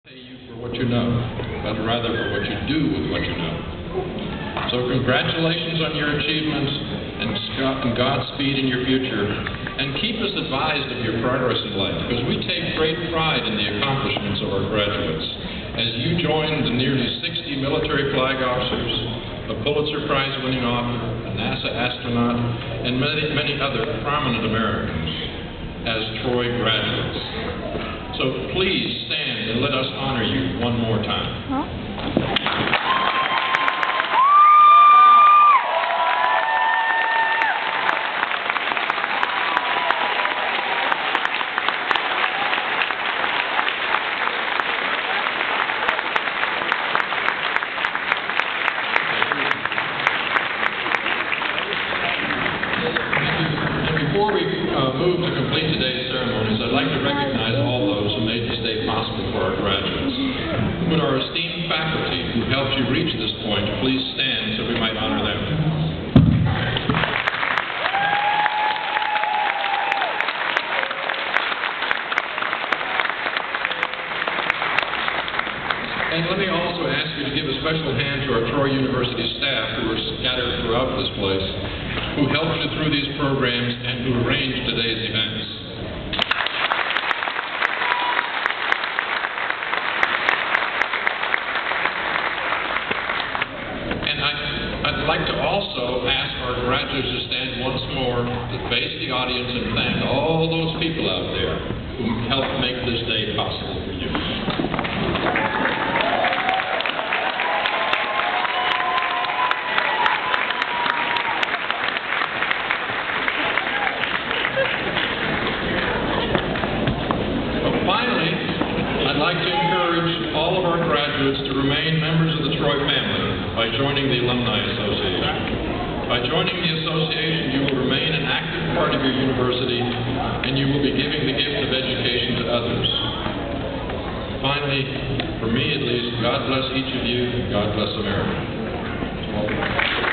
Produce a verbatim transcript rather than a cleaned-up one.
Pay you for what you know, but rather for what you do with what you know. So congratulations on your achievements and Godspeed in your future. And keep us advised of your progress in life, because we take great pride in the accomplishments of our graduates. As you join the nearly sixty military flag officers, a Pulitzer Prize-winning author, a NASA astronaut, and many, many other prominent Americans as Troy graduates. So please stand and let us honor you one more time. Huh? Before we uh, move to complete today's ceremonies, I'd like to recognize all those who made this day possible for our graduates. Would our esteemed faculty who helped you reach this point please stand so we might honor them. And let me also ask you to give a special hand to our Troy University staff who are scattered throughout this place, who helped you through these programs and who arranged today's events. And I, I'd like to also ask our graduates to stand once more to face the audience and thank all those people out there who helped make this day possible for you. Finally, I'd like to encourage all of our graduates to remain members of the Troy family by joining the Alumni Association. By joining the association, you will remain an active part of your university, and you will be giving the gift of education to others. Finally, for me at least, God bless each of you, and God bless America. Welcome.